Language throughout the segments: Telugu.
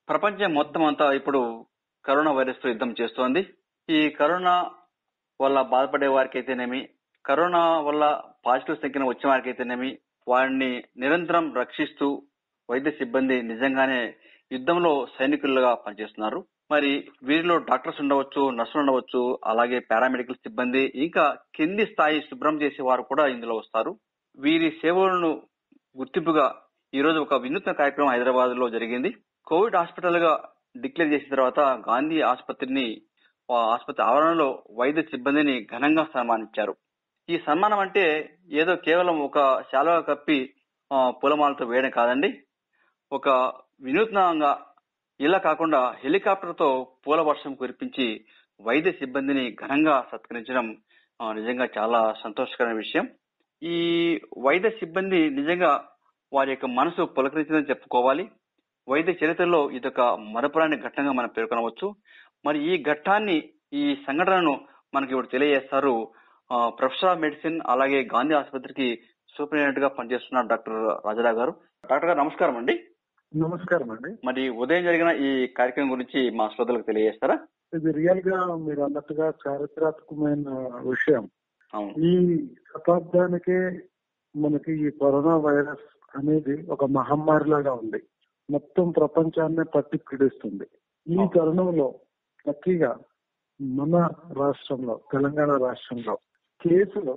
ప్రపంచం మొత్తం అంతా ఇప్పుడు కరోనా వైరస్ తో యుద్ధం చేస్తోంది. ఈ కరోనా వల్ల బాధపడే వారికి అయితేనేమి, కరోనా వల్ల పాజిటివ్ సంఖ్యను వచ్చిన వారికి అయితేనేమి, వారిని నిరంతరం రక్షిస్తూ వైద్య సిబ్బంది నిజంగానే యుద్ధంలో సైనికులుగా పనిచేస్తున్నారు. మరి వీరిలో డాక్టర్స్ ఉండవచ్చు, నర్సులు ఉండవచ్చు, అలాగే పారామెడికల్ సిబ్బంది, ఇంకా కింది స్థాయి శుభ్రం చేసే వారు కూడా ఇందులో వస్తారు. వీరి సేవలను గుర్తింపుగా ఈ రోజు ఒక వినూత్న కార్యక్రమం హైదరాబాద్ లో జరిగింది. కోవిడ్ హాస్పిటల్ గా డిక్లేర్ చేసిన తర్వాత గాంధీ ఆసుపత్రి ఆవరణలో వైద్య సిబ్బందిని ఘనంగా సన్మానించారు. ఈ సన్మానం అంటే ఏదో కేవలం ఒక శాలువా కప్పి పూలమాలతో వేయడం కాదండి. ఒక వినూత్నంగా ఇలా కాకుండా హెలికాప్టర్ తో పూల వర్షం కురిపించి వైద్య సిబ్బందిని ఘనంగా సత్కరించడం నిజంగా చాలా సంతోషకరమైన విషయం. ఈ వైద్య సిబ్బంది నిజంగా వారి యొక్క మనసు పులకరించిందని చెప్పుకోవాలి. వైద్య చరిత్రలో ఇదొక మరపురాని ఘట్టంగా మనం పేర్కొనవచ్చు. మరి ఈ సంఘటనను మనకి ఇప్పుడు తెలియజేస్తారు ప్రొఫెసర్ ఆఫ్ మెడిసిన్, అలాగే గాంధీ ఆసుపత్రికి సూపరింటెండెంట్ గా పనిచేస్తున్న డాక్టర్ రాజారావు గారు. డాక్టర్ గారు నమస్కారం అండి. నమస్కారం అండి. మరి ఉదయం జరిగిన ఈ కార్యక్రమం గురించి మా శ్రోతలకు తెలియజేస్తారా? ఇది రియల్ గా మీరు అన్నట్టుగా చారిత్రాత్మకమైన విషయం. ఈ శతాబ్దానికే మనకి ఈ కరోనా వైరస్ అనేది ఒక మహమ్మారి లాగా ఉంది. మొత్తం ప్రపంచాన్నే పట్టి పీడిస్తుంది. ఈ తరుణంలో లక్కీగా మన రాష్ట్రంలో, తెలంగాణ రాష్ట్రంలో కేసులు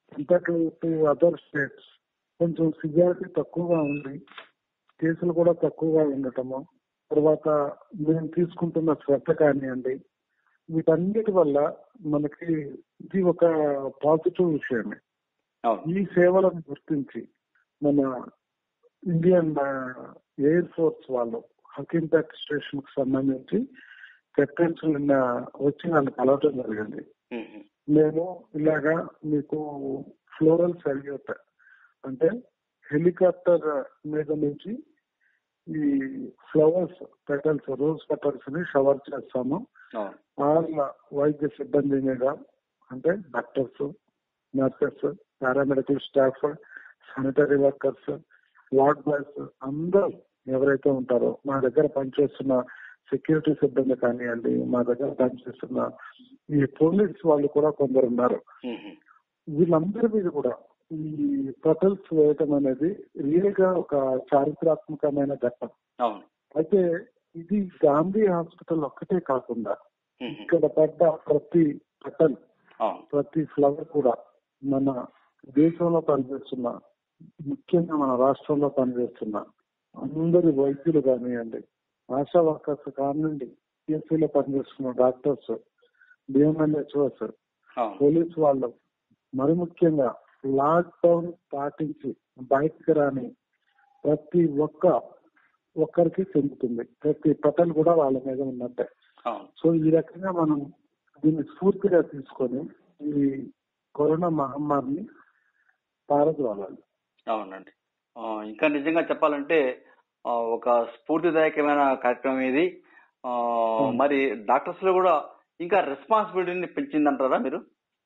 అదర్ స్టేట్స్ కొంచెం సివియారిటీ తక్కువగా ఉంది. కేసులు కూడా తక్కువగా ఉండటము, తర్వాత మేము తీసుకుంటున్న శ్రద్ధ కానివ్వండి, వీటన్నిటి వల్ల మనకి ఇది ఒక పాజిటివ్ విషయమే. ఈ సేవలను గుర్తించి మన ఇండియన్ ఎయిర్ ఫోర్స్ వాళ్ళు హకీంపేట్ స్టేషన్ కు సంబంధించి కెప్టెన్స్ వచ్చి నన్ను కలవటం జరిగింది. నేను ఇలాగా మీకు ఫ్లోరల్ సల్యూట్ అంటే హెలికాప్టర్ మీద నుంచి ఈ ఫ్లవర్స్ పెటల్స్, రోజ్ పెటల్స్ ని షవర్ చేస్తాము. వాళ్ళ వైద్య సిబ్బంది మీద అంటే doctors, nurses, paramedical staff, sanitary workers, ward boys అందరూ ఎవరైతే ఉంటారో, మా దగ్గర పనిచేస్తున్న సెక్యూరిటీ సిబ్బంది కానివ్వండి, మా దగ్గర పనిచేస్తున్న ఈ పోలీస్ వాళ్ళు కూడా కొందరు ఉన్నారు. వీళ్ళందరి మీద కూడా ఈ పెటల్స్ వేయటం అనేది రియల్ గా ఒక చారిత్రాత్మకమైన ఘట్టం. అయితే ఇది గాంధీ హాస్పిటల్ ఒక్కటే కాకుండా ఇక్కడ పడ్డ ప్రతి పెటల్, ప్రతి ఫ్లవర్ కూడా మన దేశంలో పనిచేస్తున్న, ముఖ్యంగా మన రాష్ట్రంలో పనిచేస్తున్న అందరి వైద్యులు కానివ్వండి, ఆశా వర్కర్స్ కానివ్వండి, పిఎస్సీలో పనిచేస్తున్న డాక్టర్స్, డిఎంఎన్హెచ్ఓస్, పోలీస్ వాళ్ళు, మరి ముఖ్యంగా లాక్ డౌన్ పాటించి బయటకు రాని ప్రతి ఒక్కరికి చెందుతుంది. ప్రతి పటల్ కూడా వాళ్ళ మీద ఉన్నట్టే. సో ఈ రకంగా మనం దీన్ని స్ఫూర్తిగా తీసుకొని ఈ కరోనా మహమ్మారిని పారద్రోలాలి. అవునండి. ఇంకా నిజంగా చెప్పాలంటే ఒక స్ఫూర్తిదాయకమైన కార్యక్రమం ఇది. మరి డాక్టర్స్ లో కూడా ఇంకా రెస్పాన్సిబిలిటీని పెంచిందంటారా మీరు?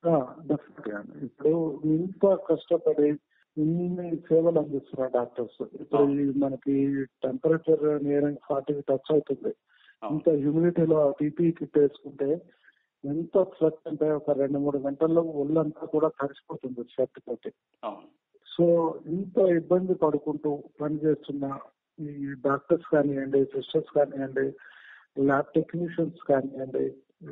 ఇప్పుడు ఇంత కష్టపడి ఇన్ని సేవలు అందిస్తున్నారు డాక్టర్స్. ఇప్పుడు మనకి టెంపరేచర్ నియరింగ్ 40 టచ్ అవుతుంది. ఇంత హ్యూమిడిటీలో PPE కిట్ వేసుకుంటే ఎంత స్వెట్ అంటే ఒక 2-3 గంటల్లో ఒళ్ళంతా కూడా తడిసిపోతుంది స్వెట్ తోటి. సో ఇంత ఇబ్బంది పడుకుంటూ పనిచేస్తున్న ఈ డాక్టర్స్ కానివ్వండి, సిస్టర్స్ కానివ్వండి, ల్యాబ్ టెక్నీషియన్స్ కానివ్వండి,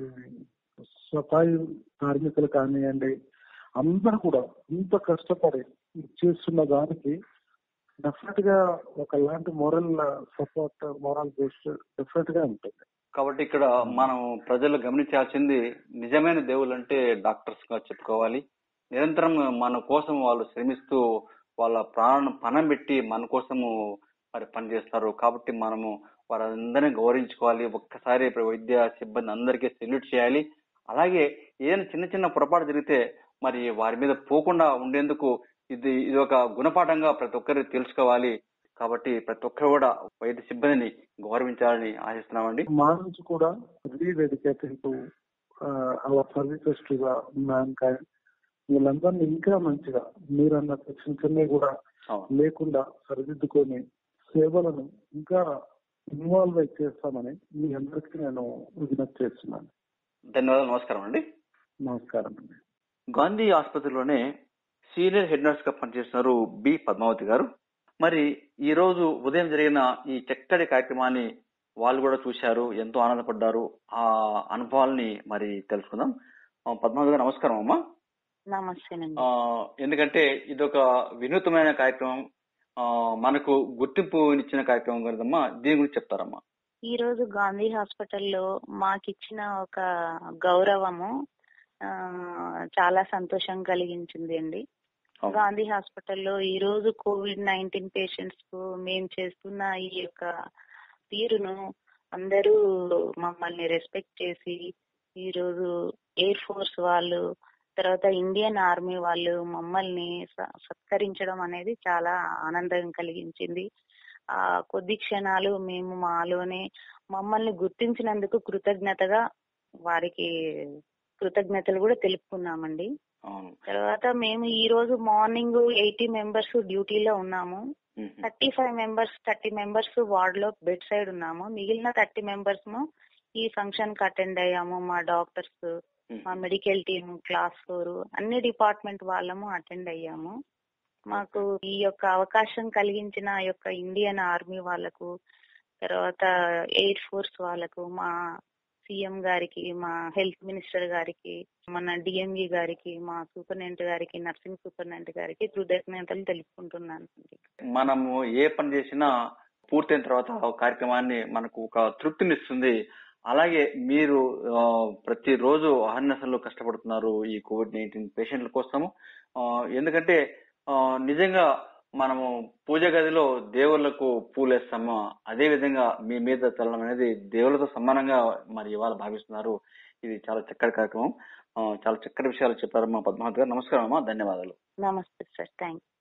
సఫాయి కార్మికులు కానివ్వండి, అందరూ కూడా ఇంత కష్టపడి చేస్తున్న దానికి డెఫినెట్ గా ఒకలాంటి moral support, moral boost definite గా ఉంటుంది. కాబట్టి ఇక్కడ మనం ప్రజలు గమనించాల్సింది నిజమైన దేవుళ్ళు అంటే డాక్టర్స్ గా చెప్పుకోవాలి. నిరంతరం మన కోసం వాళ్ళు శ్రమిస్తూ వాళ్ళ పణం పెట్టి మన కోసము మరి పనిచేస్తారు. కాబట్టి మనము వారందరినీ గౌరవించుకోవాలి. ఒక్కసారి వైద్య సిబ్బంది అందరికీ సెల్యూట్ చేయాలి. అలాగే ఏదైనా చిన్న చిన్న పొరపాటు జరిగితే మరి వారి మీద పోకుండా ఉండేందుకు ఇది ఒక గుణపాఠంగా ప్రతి ఒక్కరు తెలుసుకోవాలి. కాబట్టి ప్రతి ఒక్కరు కూడా వైద్య సిబ్బందిని గౌరవించాలని ఆశిస్తున్నామండి. మా నుంచి కూడా rededicated to our services to the mankind. వీళ్ళందరినీ ఇంకా మంచిగా మీరు అన్నట్టు చిన్న చిన్నవి కూడా లేకుండా సరిదిద్దుకొని సేవలను ఇంకా ఇన్వాల్వ్ అయి చేస్తామని మీ అందరికీ నేను విజ్ఞప్తి చేస్తున్నాను. ధన్యవాదాలు. నమస్కారం అండి. నమస్కారం అండి. గాంధీ ఆసుపత్రిలోనే సీనియర్ హెడ్ నర్స్ గా పనిచేస్తున్నారు బి పద్మావతి గారు. మరి ఈ రోజు ఉదయం జరిగిన ఈ చక్కటి కార్యక్రమాన్ని వాళ్ళు కూడా చూశారు, ఎంతో ఆనందపడ్డారు. ఆ అనుభవాల్ని మరి తెలుసుకుందాం. పద్మావతి గారు నమస్కారం అమ్మా. నమస్తేనండి. ఎందుకంటే ఇదొక వినూత్నమైన కార్యక్రమం, మనకు గుర్తింపు ఇచ్చిన కార్యక్రమం కదమ్మా. దీని గురించి చెప్తారమ్మా. ఈ రోజు గాంధీ హాస్పిటల్లో మాకిచ్చిన ఒక గౌరవము చాలా సంతోషం కలిగించింది అండి. గాంధీ హాస్పిటల్లో ఈ రోజు COVID-19 పేషెంట్స్ కు మేము చేస్తున్న ఈ యొక్క తీరును అందరూ మమ్మల్ని రెస్పెక్ట్ చేసి ఈ రోజు ఎయిర్ ఫోర్స్ వాళ్ళు, తర్వాత ఇండియన్ ఆర్మీ వాళ్ళు మమ్మల్ని సత్కరించడం అనేది చాలా ఆనందం కలిగించింది. ఆ కొద్ది క్షణాలు మేము మాలోనే మమ్మల్ని గుర్తించినందుకు కృతజ్ఞతగా వారికి కృతజ్ఞతలు కూడా తెలుపుకున్నామండి. తర్వాత మేము ఈ రోజు మార్నింగ్ 80 మెంబర్స్ డ్యూటీలో ఉన్నాము. 30 మెంబర్స్ వార్డ్ లో బెడ్ సైడ్ ఉన్నాము. మిగిలిన 30 మెంబర్స్ ఈ ఫంక్షన్ కి అటెండ్ అయ్యాము. మా డాక్టర్స్, మా మెడికల్ టీమ్, క్లాస్ 4 అన్ని డిపార్ట్మెంట్ వాళ్ళము అటెండ్ అయ్యాము. మాకు ఈ యొక్క అవకాశం కలిగించిన యొక్క ఇండియన్ ఆర్మీ వాళ్ళకు, తర్వాత ఎయిర్ ఫోర్స్ వాళ్ళకు, మా సీఎం గారికి, మా హెల్త్ మినిస్టర్ గారికి, మన డిఎంఈ గారికి, మా సూపరింటెండెంట్ గారికి, నర్సింగ్ సూపరింటెండెంట్ గారికి కృతజ్ఞతలు తెలుపుకుంటున్నాను. మనము ఏ పని చేసినా పూర్తయిన తర్వాత కార్యక్రమాన్ని మనకు ఒక తృప్తినిస్తుంది. అలాగే మీరు ప్రతిరోజు అహర్నిశలు కష్టపడుతున్నారు ఈ COVID-19 పేషెంట్ల కోసము. ఎందుకంటే నిజంగా మనము పూజ గదిలో దేవుళ్లకు పూలేస్తాము, అదే విధంగా మీ మీద చల్లడం అనేది దేవుళ్లతో సమానంగా మరి ఇవాళ భావిస్తున్నారు. ఇది చాలా చక్కటి కార్యక్రమం. చాలా చక్కటి విషయాలు చెప్పారమ్మా పద్మావతి గారు. నమస్కారం అమ్మా. ధన్యవాదాలు. నమస్తే సార్. Thank you.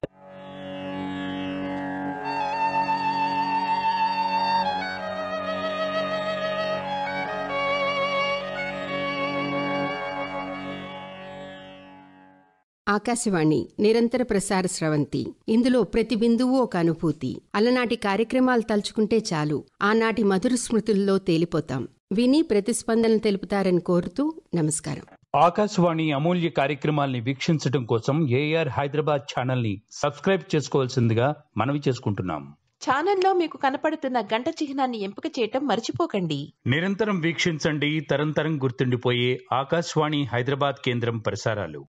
ఆకాశవాణి నిరంతర ప్రసార స్రవంతి. ఇందులో ప్రతి బిందువు ఒక అనుభూతి. అలనాటి కార్యక్రమాలు తలుచుకుంటే చాలు, ఆనాటి మధుర స్మృతుల్లో తేలిపోతాం. విని ప్రతిస్పందన తెలుపుతారని కోరుతూ నమస్కారం. ఆకాశవాణి అమూల్య కార్యక్రమాల్ని వీక్షించడం కోసం AIR హైదరాబాద్ ఛానల్ ని సబ్స్క్రైబ్ చేసుకోవాల్సిందిగా మనవి చేసుకుంటున్నాం. ఛానల్లో మీకు కనపడుతున్న గంట చిహ్నాన్ని ఎంపిక చేయటం మర్చిపోకండి. నిరంతరం వీక్షించండి తరంతరం గుర్తుండిపోయే ఆకాశవాణి హైదరాబాద్ కేంద్రం ప్రసారాలు.